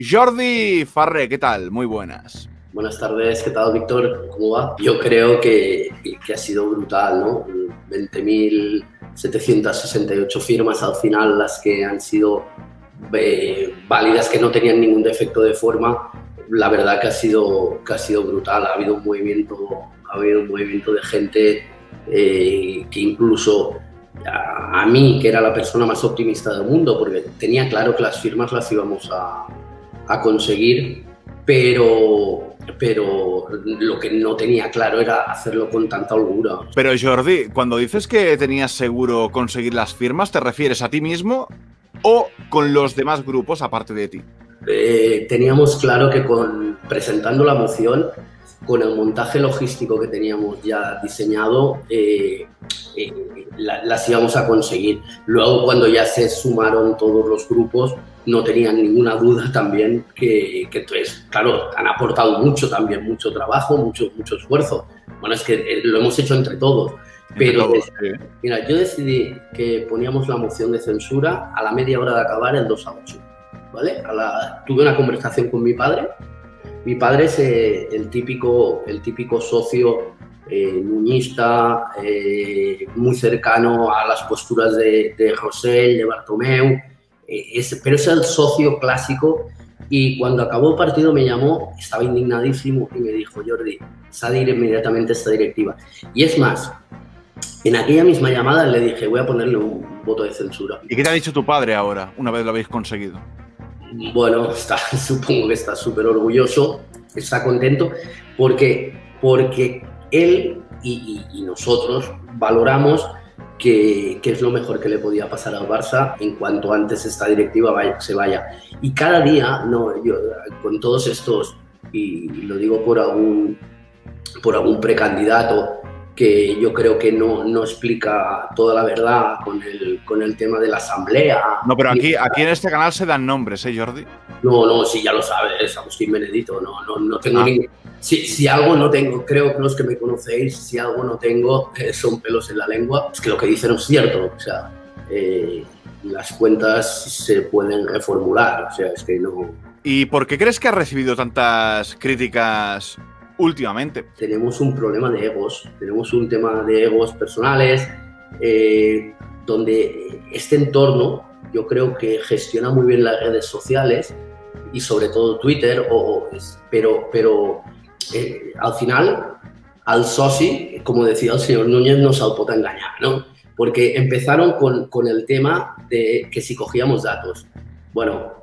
Jordi Farré, ¿qué tal? Muy buenas. Buenas tardes, ¿qué tal, Víctor? ¿Cómo va? Yo creo que ha sido brutal, ¿no? 20.768 firmas al final, las que han sido válidas, que no tenían ningún defecto de forma. La verdad que ha sido brutal. Ha habido un movimiento de gente que incluso a mí, que era la persona más optimista del mundo, porque tenía claro que las firmas las íbamos a conseguir, pero lo que no tenía claro era hacerlo con tanta holgura. Pero Jordi, cuando dices que tenías seguro conseguir las firmas, ¿te refieres a ti mismo o con los demás grupos aparte de ti? Teníamos claro que presentando la moción, con el montaje logístico que teníamos ya diseñado, las íbamos a conseguir. Luego, cuando ya se sumaron todos los grupos, no tenían ninguna duda también que entonces, claro, han aportado mucho también, mucho trabajo, mucho esfuerzo. Bueno, es que lo hemos hecho entre todos. Pero, mira, yo decidí que poníamos la moción de censura a la media hora de acabar el 2-8, ¿vale? Tuve una conversación con mi padre. Mi padre es el típico socio nuñista, muy cercano a las posturas de Rosell, de Bartomeu, pero es el socio clásico. Y cuando acabó el partido me llamó, estaba indignadísimo y me dijo: Jordi, sal inmediatamente esta directiva. Y es más, en aquella misma llamada le dije: voy a ponerle un voto de censura. ¿Y qué te ha dicho tu padre ahora, una vez lo habéis conseguido? Bueno, supongo que está súper orgulloso, está contento, porque él y nosotros valoramos que es lo mejor que le podía pasar al Barça en cuanto antes esta directiva se vaya. Y cada día, yo con todos estos, y lo digo por algún precandidato que yo creo que no explica toda la verdad con el tema de la asamblea. No, pero aquí en este canal se dan nombres, ¿eh, Jordi? No, sí, ya lo sabes, Agustín Benedito, no tengo ningún... Si algo no tengo, creo que los que me conocéis, si algo no tengo, son pelos en la lengua. Es que lo que dicen es cierto, o sea, las cuentas se pueden reformular, o sea, es que no... ¿Y por qué crees que has recibido tantas críticas últimamente? Tenemos un problema de egos, tenemos un tema de egos personales, donde este entorno yo creo que gestiona muy bien las redes sociales y sobre todo Twitter, pero al final al soci, como decía el señor Núñez, no se pot engañar, ¿no? Porque empezaron con el tema de que si cogíamos datos. Bueno,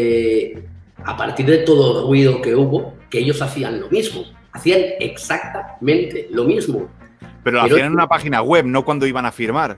a partir de todo el ruido que hubo, que ellos hacían lo mismo. Hacían exactamente lo mismo. Pero lo hacían en una página web, no cuando iban a firmar.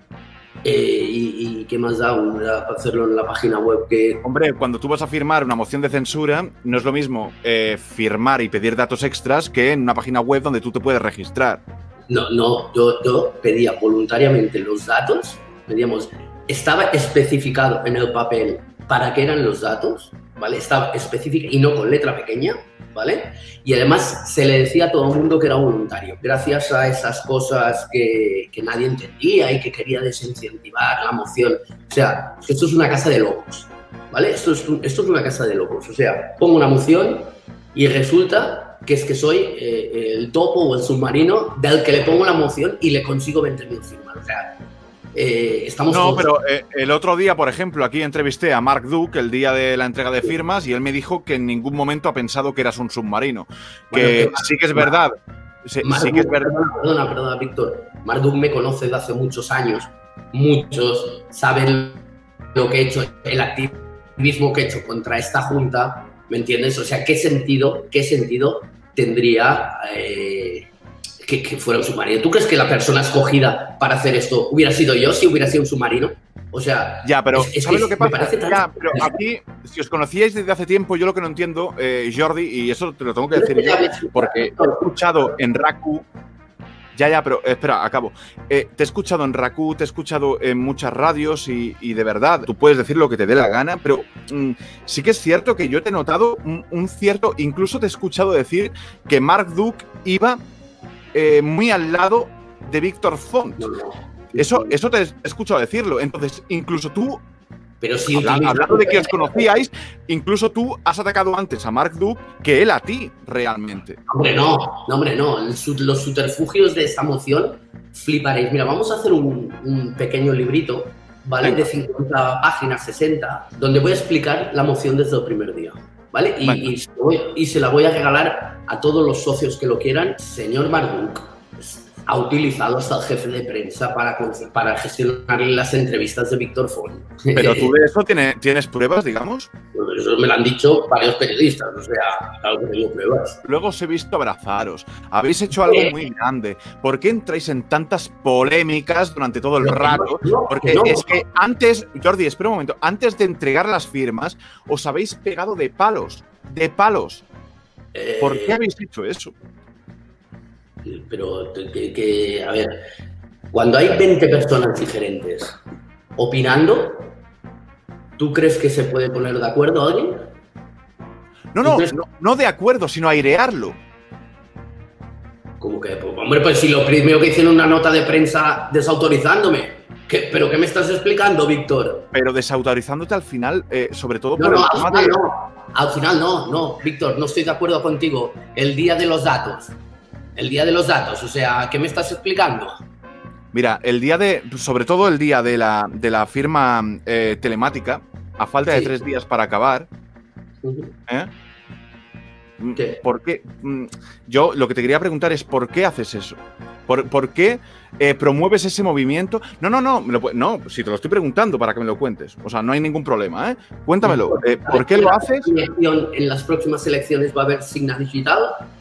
¿Y qué más da hacerlo en la página web? Hombre, cuando tú vas a firmar una moción de censura, no es lo mismo firmar y pedir datos extras que en una página web donde tú te puedes registrar. No, yo pedía voluntariamente los datos, estaba especificado en el papel para qué eran los datos, ¿vale? Estaba específico y no con letra pequeña, ¿vale? Y además se le decía a todo el mundo que era voluntario, gracias a esas cosas que nadie entendía y que quería desincentivar la moción. O sea, esto es una casa de locos, ¿vale? Esto es una casa de locos. O sea, pongo una moción y resulta que es que soy el topo o el submarino del que le pongo la moción y le consigo 20.000 firmas. O sea, estamos no, todos... pero el otro día, por ejemplo, aquí entrevisté a Mark Duke el día de la entrega de firmas y él me dijo que en ningún momento ha pensado que eras un submarino. Que sí que es verdad. Sí que es verdad. Perdona, Víctor. Mark Duke me conoce desde hace muchos años. Muchos saben lo que he hecho, el activismo que he hecho contra esta junta, ¿me entiendes? O sea, ¿qué sentido tendría que fuera un submarino? ¿Tú crees que la persona escogida para hacer esto hubiera sido yo si hubiera sido un submarino? O sea... Ya, pero ¿sabes lo que pasa? Tan... Ya, pero aquí, si os conocíais desde hace tiempo, yo lo que no entiendo, Jordi, y eso te lo tengo que decir yo, porque he escuchado en Raku... Ya, pero espera, acabo. Te he escuchado en Raku, te he escuchado en muchas radios y de verdad, tú puedes decir lo que te dé la gana, pero sí que es cierto que yo te he notado un cierto... Incluso te he escuchado decir que Mark Duke iba muy al lado de Víctor Font. Eso te he escuchado decirlo. Entonces, incluso tú Pero sí hablando de que os conocíais, incluso tú has atacado antes a Mark Duke que él a ti, realmente. Hombre, no. Los subterfugios de esta moción, fliparéis. Mira, vamos a hacer un pequeño librito, ¿vale? De 50 páginas, 60, donde voy a explicar la moción desde el primer día, ¿vale? Y se la voy a regalar a todos los socios que lo quieran. Señor Mark Duke ha utilizado hasta el jefe de prensa para gestionar las entrevistas de Víctor Font. Pero tú de eso tienes pruebas, digamos. Pues eso me lo han dicho varios periodistas, o sea, claro que tengo pruebas. Luego os he visto abrazaros. Habéis hecho algo muy grande. ¿Por qué entráis en tantas polémicas durante todo el rato? Porque es que antes, Jordi, espera un momento, antes de entregar las firmas, os habéis pegado de palos. De palos. ¿Por qué habéis hecho eso? Pero, a ver, cuando hay 20 personas diferentes opinando, ¿tú crees que se puede poner de acuerdo alguien? No de acuerdo, sino airearlo. ¿Cómo que? Pues, hombre, pues si lo primero que hicieron una nota de prensa desautorizándome. ¿Pero qué me estás explicando, Víctor? Pero desautorizándote al final, sobre todo por al final no, Víctor, no estoy de acuerdo contigo. El día de los datos, o sea, ¿qué me estás explicando? Mira, sobre todo el día de la firma telemática, a falta de 3 días para acabar, ¿Qué? ¿Por qué? Yo lo que te quería preguntar es ¿por qué haces eso? ¿Por qué promueves ese movimiento? No, si te lo estoy preguntando para que me lo cuentes. O sea, no hay ningún problema, ¿eh? Cuéntamelo. ¿Por qué lo haces? ¿En las próximas elecciones va a haber signa digital?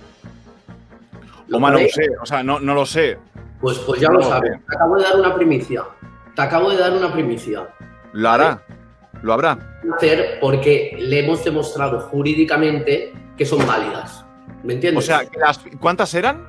No lo sé, o sea, no lo sé. Pues ya lo sabes. Te acabo de dar una primicia. ¿Lo hará? ¿Lo habrá? Hacer porque le hemos demostrado jurídicamente que son válidas. ¿Me entiendes? O sea, ¿cuántas eran?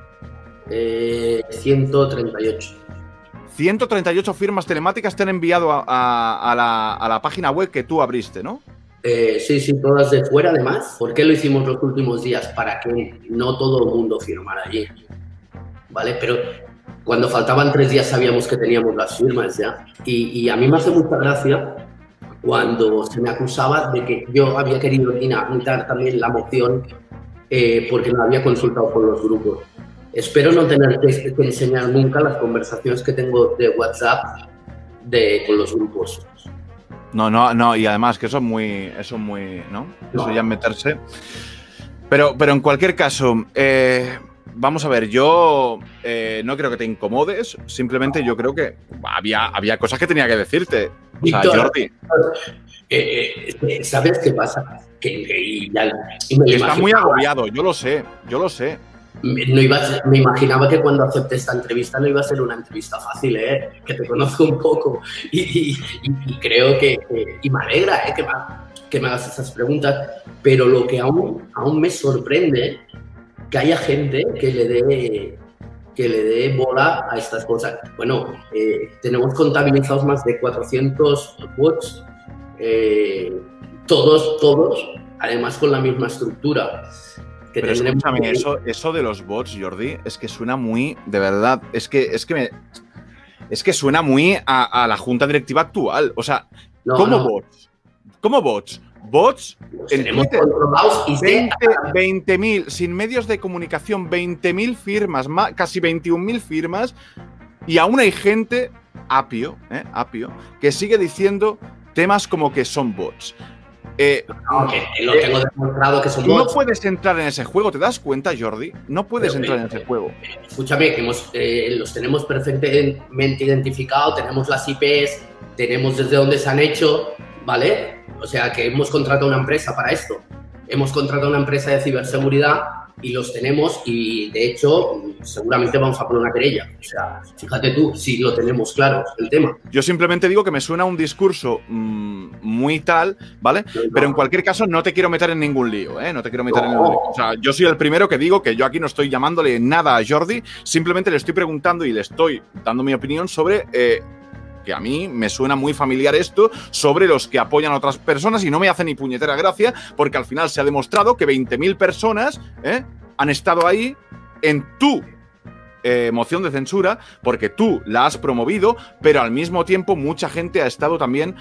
138. 138 firmas telemáticas te han enviado a la página web que tú abriste, ¿no? Sí, todas de fuera además. ¿Por qué lo hicimos los últimos días? Para que no todo el mundo firmara allí, ¿vale? Pero cuando faltaban 3 días sabíamos que teníamos las firmas ya. Y a mí me hace mucha gracia cuando se me acusaba de que yo había querido dinamitar también la moción porque no había consultado con los grupos. Espero no tener que enseñar nunca las conversaciones que tengo de WhatsApp con los grupos. No, y además que eso es muy, ¿no? Eso ya es meterse. Pero en cualquier caso, vamos a ver, yo no creo que te incomodes, simplemente yo creo que había cosas que tenía que decirte. O sea, Víctor, Jordi. ¿Sabes qué pasa? Que está muy agobiado, yo lo sé. Me imaginaba que cuando acepté esta entrevista no iba a ser una entrevista fácil, que te conozco un poco y creo que y me alegra que me hagas esas preguntas, pero lo que aún me sorprende que haya gente que le dé bola a estas cosas. Bueno, tenemos contabilizados más de 400 bots, todos, además con la misma estructura. Pero escúchame, eso de los bots, Jordi, es que suena muy, de verdad, es que suena muy a la junta directiva actual. O sea, bots? ¿Cómo bots? Bots en Twitter, 20.000, sin medios de comunicación, 20.000 firmas, casi 21.000 firmas, y aún hay gente, apio, que sigue diciendo temas como que son bots. Lo tengo demostrado que son bots. No puedes entrar en ese juego, ¿te das cuenta, Jordi? No puedes entrar en ese juego. Escúchame, que los tenemos perfectamente identificados, tenemos las IPs, tenemos desde dónde se han hecho, ¿vale? O sea, que hemos contratado una empresa para esto. Hemos contratado una empresa de ciberseguridad y los tenemos y, de hecho, seguramente vamos a poner una querella. O sea, fíjate tú, si lo tenemos claro el tema. Yo simplemente digo que me suena un discurso muy tal, ¿vale? Pero en cualquier caso no te quiero meter en ningún lío, ¿eh? No te quiero meter en ningún lío. O sea, yo soy el primero que digo que yo aquí no estoy llamándole nada a Jordi, simplemente le estoy preguntando y le estoy dando mi opinión sobre que a mí me suena muy familiar esto, sobre los que apoyan a otras personas y no me hace ni puñetera gracia porque al final se ha demostrado que 20.000 personas han estado ahí en tu moción de censura porque tú la has promovido, pero al mismo tiempo mucha gente ha estado también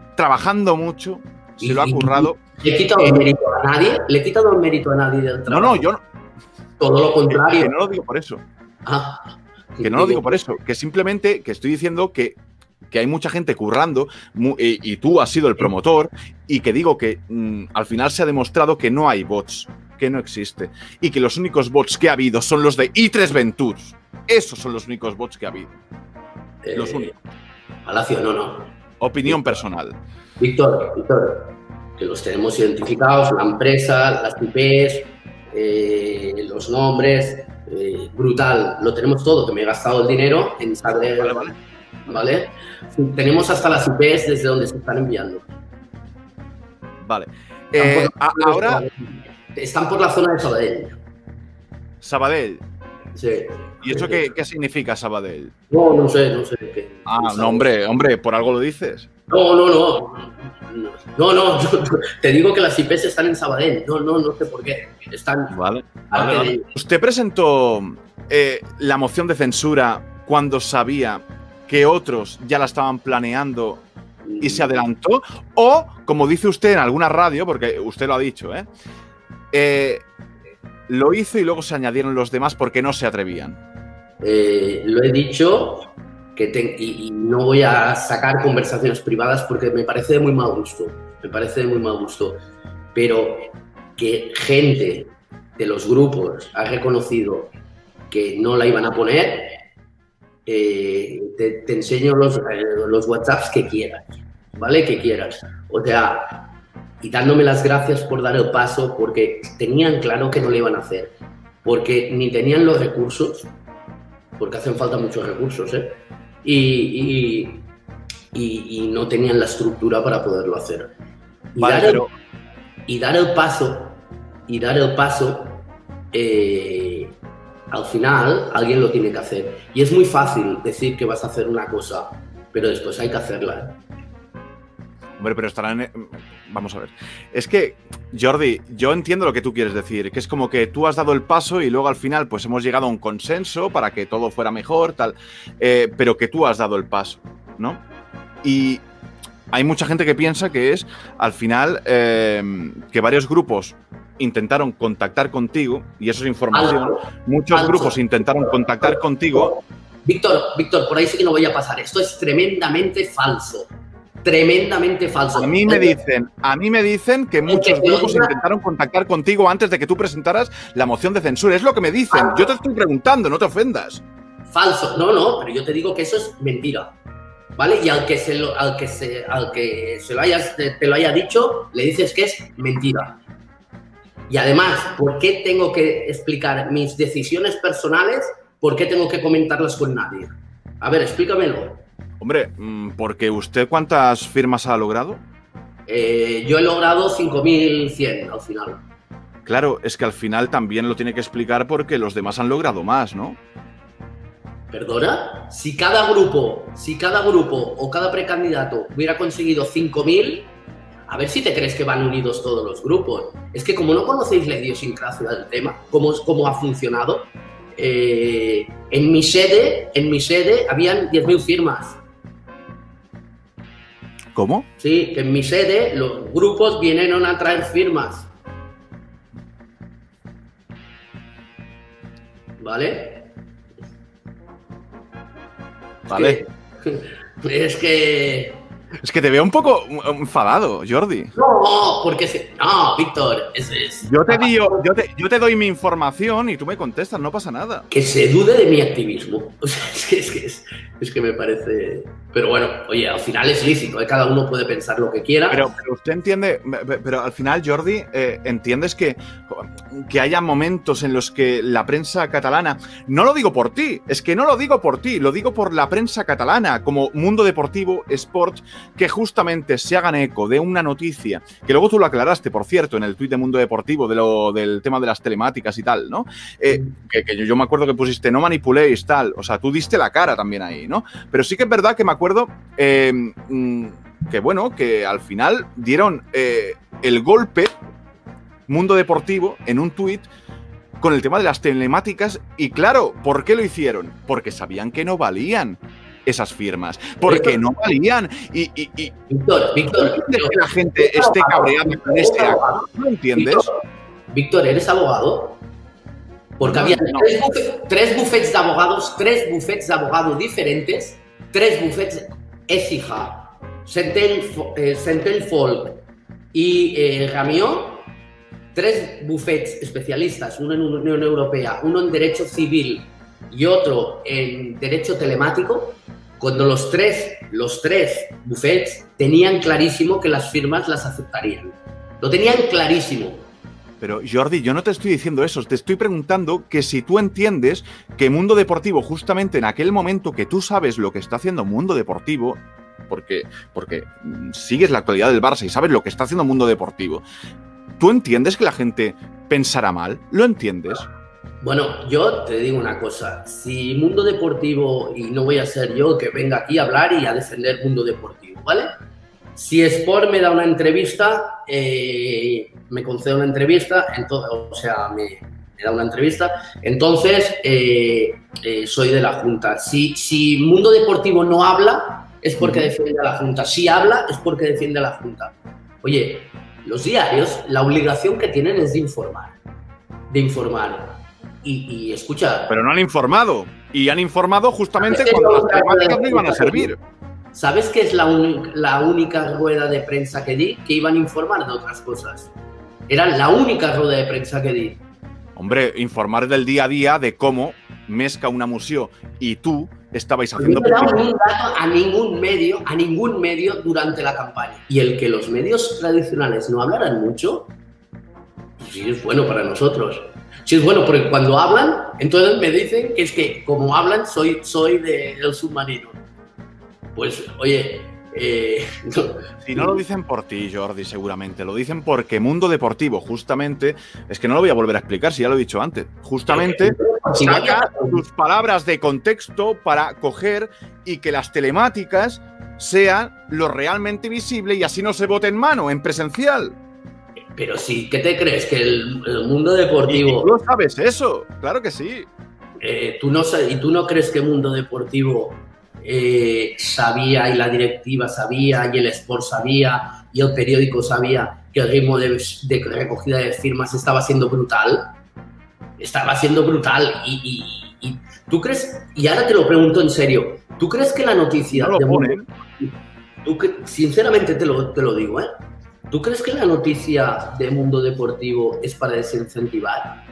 trabajando mucho, se lo ha currado. ¿Le he quitado el mérito a nadie? ¿Le he quitado el mérito a nadie del trabajo? No, yo no. Todo lo contrario. Que no lo digo por eso. Que no lo digo por eso. Que simplemente que estoy diciendo que hay mucha gente currando y tú has sido el promotor y que digo que al final se ha demostrado que no hay bots, que no existe. Y que los únicos bots que ha habido son los de i3 Ventures. Esos son los únicos bots que ha habido. Los únicos. Palacio, no. Opinión personal. Víctor, que los tenemos identificados, la empresa, las IPs, los nombres, brutal, lo tenemos todo, que me he gastado el dinero en saber, ¿vale? Tenemos hasta las IPs desde donde se están enviando. Vale. Ahora... Están por la zona de Sabadell. Sabadell. Sí. ¿Y eso qué significa Sabadell? No sé qué. No, hombre, ¿por algo lo dices? No, te digo que las IPs están en Sabadell. No sé por qué. Están. Vale. ¿Usted presentó la moción de censura cuando sabía que otros ya la estaban planeando y se adelantó? O, como dice usted en alguna radio, porque usted lo ha dicho, lo hizo y luego se añadieron los demás porque no se atrevían. Lo he dicho y no voy a sacar conversaciones privadas porque me parece de muy mal gusto. Pero que gente de los grupos ha reconocido que no la iban a poner, te enseño los WhatsApps que quieras, ¿vale? Que quieras. O sea, y dándome las gracias por dar el paso porque tenían claro que no lo iban a hacer. Porque ni tenían los recursos, porque hacen falta muchos recursos, y no tenían la estructura para poderlo hacer. Y dar el paso, al final alguien lo tiene que hacer. Y es muy fácil decir que vas a hacer una cosa, pero después hay que hacerla. Hombre, pero estarán... Vamos a ver. Es que, Jordi, yo entiendo lo que tú quieres decir, que es como que tú has dado el paso y luego al final pues hemos llegado a un consenso para que todo fuera mejor, tal, pero que tú has dado el paso, ¿no? Y hay mucha gente que piensa que es, al final, que varios grupos intentaron contactar contigo, y eso es información, muchos grupos intentaron contactar contigo... Víctor, por ahí sí que no voy a pasar. Esto es tremendamente falso. Tremendamente falso. A mí me dicen que muchos grupos intentaron contactar contigo antes de que tú presentaras la moción de censura. Es lo que me dicen. Yo te estoy preguntando, no te ofendas. Falso. No, pero yo te digo que eso es mentira. ¿Vale? Y al que te lo haya dicho, le dices que es mentira. Y además, ¿por qué tengo que explicar mis decisiones personales? ¿Por qué tengo que comentarlas con nadie? A ver, explícamelo. Hombre, porque usted, ¿cuántas firmas ha logrado? Yo he logrado 5.100 al final. Claro, es que al final también lo tiene que explicar porque los demás han logrado más, ¿no? ¿Perdona? Si cada grupo o cada precandidato hubiera conseguido 5.000, a ver si te crees que van unidos todos los grupos. Es que como no conocéis la idiosincrasia del tema, cómo ha funcionado, en mi sede habían 10.000 firmas. ¿Cómo? Sí, que en mi sede los grupos vinieron a traer firmas. ¿Vale? Vale. Es que te veo un poco enfadado, Jordi. No, porque... No, Víctor, Yo te doy mi información y tú me contestas, no pasa nada. Que se dude de mi activismo. O sea, es que me parece... Pero bueno, oye, al final es lícito, cada uno puede pensar lo que quiera. Pero usted entiende, pero al final, Jordi, entiendes que haya momentos en los que la prensa catalana, no lo digo por ti, es que no lo digo por ti, lo digo por la prensa catalana, como Mundo Deportivo, Sport, que justamente se hagan eco de una noticia, que luego tú lo aclaraste, por cierto, en el tuit de Mundo Deportivo, del tema de las telemáticas y tal, ¿no? Que yo me acuerdo que pusiste no manipuléis, tal, o sea, tú diste la cara también ahí, ¿no? Pero sí que es verdad que me acuerdo que, bueno, que al final dieron el golpe Mundo Deportivo en un tuit con el tema de las telemáticas y claro, ¿por qué lo hicieron? Porque sabían que no valían. esas firmas, porque no valían. Víctor, que la gente esté cabreada con este acto. ¿No entiendes? Víctor, ¿eres abogado? Porque había tres bufets de abogados diferentes, tres bufets Écija, Centel Folk y Ramió, tres bufets especialistas, uno en Unión Europea, uno en Derecho Civil y otro en Derecho Telemático, cuando los tres bufets tenían clarísimo que las firmas las aceptarían. Lo tenían clarísimo. Pero, Jordi, yo no te estoy diciendo eso. Te estoy preguntando que si tú entiendes que Mundo Deportivo, justamente en aquel momento que tú sabes lo que está haciendo Mundo Deportivo, porque sigues la actualidad del Barça y sabes lo que está haciendo Mundo Deportivo, ¿tú entiendes que la gente pensará mal? ¿Lo entiendes? Bueno, yo te digo una cosa. Si Mundo Deportivo, y no voy a ser yo que venga aquí a hablar y a defender Mundo Deportivo, ¿vale? Si Sport me da una entrevista, me concede una entrevista, entonces, o sea, me da una entrevista, entonces soy de la Junta. Si Mundo Deportivo no habla, es porque defiende a la Junta. Si habla, es porque defiende a la Junta. Oye, los diarios, la obligación que tienen es de informar. Y escucha... Pero no han informado. Y han informado justamente cuando las temáticas no iban a servir. ¿Sabes qué es la única rueda de prensa que di? Que iban a informar de otras cosas. Era la única rueda de prensa que di. Hombre, informar del día a día de cómo Mesca Unamusió y tú estabais haciendo... No he dado ningún dato a ningún medio durante la campaña. Y el que los medios tradicionales no hablaran mucho, sí es bueno para nosotros. Sí es bueno, porque cuando hablan, entonces me dicen que es que como hablan soy del submarino. Pues, oye... Si no lo dicen por ti, Jordi, seguramente. Lo dicen porque Mundo Deportivo, justamente... Es que no lo voy a volver a explicar, si ya lo he dicho antes. Justamente saca tus palabras de contexto para coger y que las telemáticas sean lo realmente visible y así no se vote en mano, en presencial. Pero sí, ¿qué te crees? Que el Mundo Deportivo... ¿Y tú lo sabes eso? Claro que sí. ¿Tú no crees que Mundo Deportivo... sabía y la directiva sabía y el Sport sabía y el periódico sabía que el ritmo de recogida de firmas estaba siendo brutal? Estaba siendo brutal y ¿tú crees? Y ahora te lo pregunto en serio, ¿tú crees que la noticia no lo ponen? Sinceramente te lo digo, ¿tú crees que la noticia de Mundo Deportivo es para desincentivar?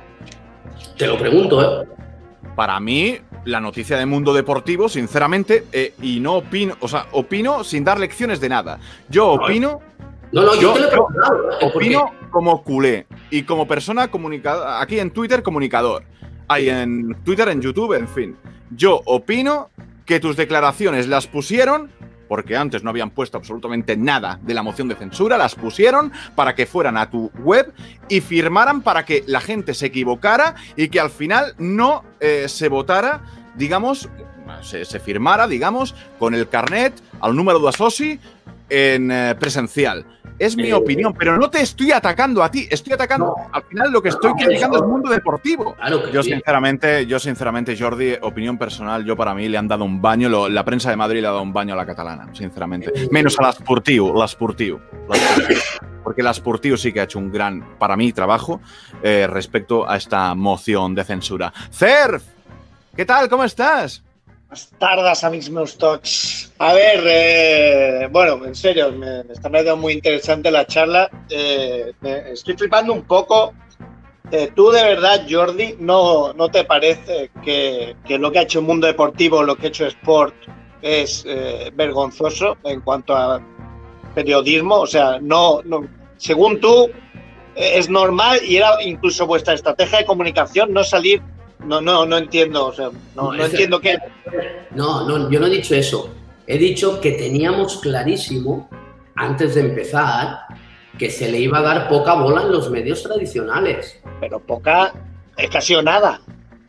Te lo pregunto, Para mí, la noticia de Mundo Deportivo, sinceramente, y no opino, o sea, opino sin dar lecciones de nada. Yo opino... yo te lo he preguntado. Opino como culé y como persona comunicada, aquí en Twitter, comunicador. Hay en Twitter, en YouTube, en fin. Yo opino que tus declaraciones las pusieron... porque antes no habían puesto absolutamente nada de la moción de censura, las pusieron para que fueran a tu web y firmaran para que la gente se equivocara y que al final no se votara, digamos, se firmara, digamos, con el carnet al número de asoci en presencial. Es mi opinión, pero no te estoy atacando a ti, estoy atacando, al final lo que estoy criticando es Mundo Deportivo. Claro que yo sí. sinceramente, Jordi, opinión personal, yo para mí le han dado un baño, la prensa de Madrid le ha dado un baño a la catalana, sinceramente. Menos a l'Esportiu. Porque l'Esportiu sí que ha hecho un gran, para mí, trabajo respecto a esta moción de censura. Cerf, ¿qué tal? ¿Cómo estás? Buenas tardes, amics meus tots. A ver, bueno, en serio, me está pareciendo muy interesante la charla. Estoy flipando un poco. ¿Tú de verdad, Jordi, no te parece que lo que ha hecho el Mundo Deportivo, lo que ha hecho Sport, es vergonzoso en cuanto a periodismo? O sea, no, según tú, es normal y era incluso vuestra estrategia de comunicación no salir... No entiendo, o sea, no entiendo qué. No, yo no he dicho eso. He dicho que teníamos clarísimo, antes de empezar, que se le iba a dar poca bola en los medios tradicionales. Pero poca, es casi o nada.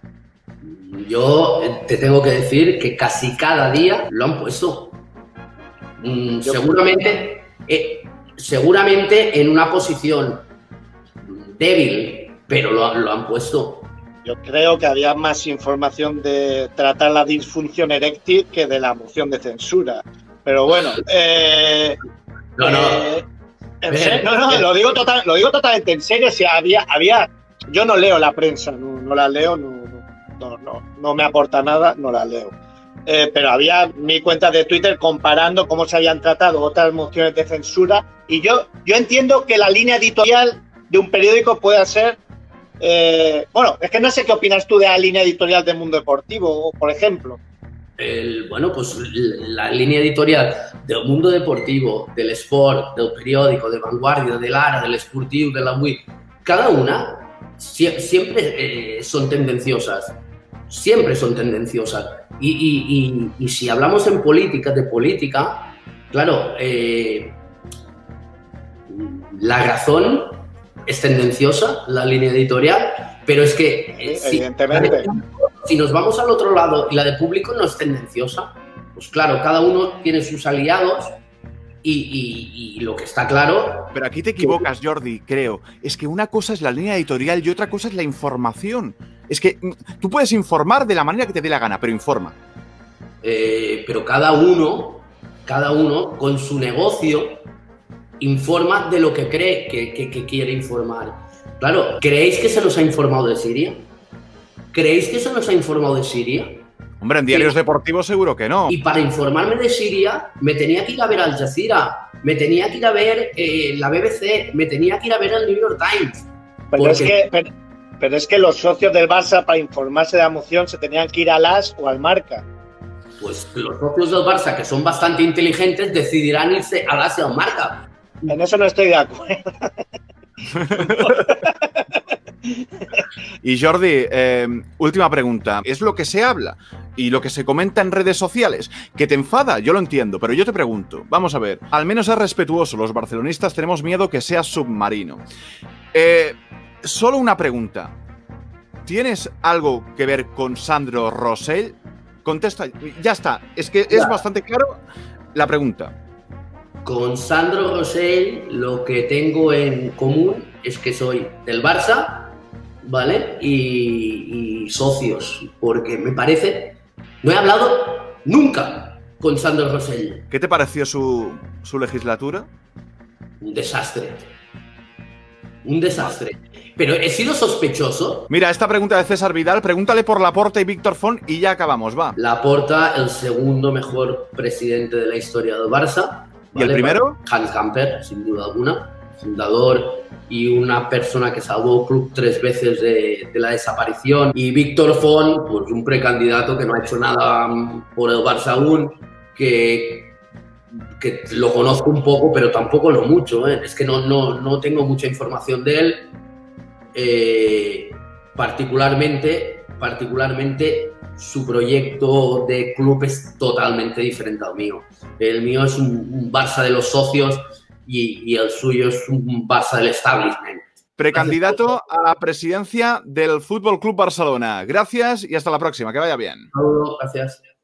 Yo te tengo que decir que casi cada día lo han puesto. Seguramente en una posición débil, pero lo han puesto. yo creo que había más información de tratar la disfunción eréctil que de la moción de censura. Pero bueno, lo digo totalmente en serio. Si yo no leo la prensa, no la leo, no me aporta nada, no la leo. Pero había mi cuenta de Twitter comparando cómo se habían tratado otras mociones de censura, y yo entiendo que la línea editorial de un periódico pueda ser bueno, es que no sé qué opinas tú de la línea editorial del Mundo Deportivo, por ejemplo. Bueno, pues la línea editorial del Mundo Deportivo, del Sport, del periódico, de Vanguardia, del Ara, del Esportiu, de la Avui, cada una siempre son tendenciosas. Siempre son tendenciosas. Y si hablamos de política, claro, La Razón es tendenciosa, la línea editorial, pero es que evidentemente, si nos vamos al otro lado y la de Público no es tendenciosa, pues claro, cada uno tiene sus aliados y lo que está claro... Pero aquí te equivocas, Jordi, creo. Es que una cosa es la línea editorial y otra cosa es la información. Es que tú puedes informar de la manera que te dé la gana, pero informa. Pero cada uno con su negocio informa de lo que cree que quiere informar. Claro, ¿creéis que se nos ha informado de Siria? ¿Creéis que se nos ha informado de Siria? Hombre, en diarios deportivos seguro que no. Y para informarme de Siria me tenía que ir a ver Al Jazeera, me tenía que ir a ver la BBC, me tenía que ir a ver el New York Times. Pero es que los socios del Barça, para informarse de la moción, se tenían que ir al AS o al Marca. Pues los socios del Barça, que son bastante inteligentes, decidirán irse al AS o al Marca. En eso no estoy de acuerdo. Y Jordi, última pregunta. Es lo que se habla y lo que se comenta en redes sociales. Que te enfada, yo lo entiendo, pero yo te pregunto. Vamos a ver, al menos es respetuoso. Los barcelonistas tenemos miedo que sea submarino. Solo una pregunta. ¿Tienes algo que ver con Sandro Rosell? Contesta, ya está. Es que es bastante claro la pregunta. Con Sandro Rosell lo que tengo en común es que soy del Barça, ¿vale? Y socios, porque me parece... No he hablado nunca con Sandro Rosell. ¿Qué te pareció su legislatura? Un desastre. Un desastre. Pero he sido sospechoso. Mira, esta pregunta de César Vidal, pregúntale por Laporta y Víctor Font y ya acabamos, va. Laporta, el segundo mejor presidente de la historia del Barça. ¿Y el primero? Hans Gamper, sin duda alguna, fundador y una persona que salvó el club 3 veces de la desaparición. Y Víctor Font, pues un precandidato que no ha hecho nada por el Barça aún, que lo conozco un poco, pero tampoco lo mucho, ¿eh? Es que no tengo mucha información de él. Particularmente su proyecto de club es totalmente diferente al mío. El mío es un Barça de los socios y el suyo es un Barça del establishment. Precandidato a la presidencia del Fútbol Club Barcelona. Gracias y hasta la próxima. Que vaya bien. Gracias.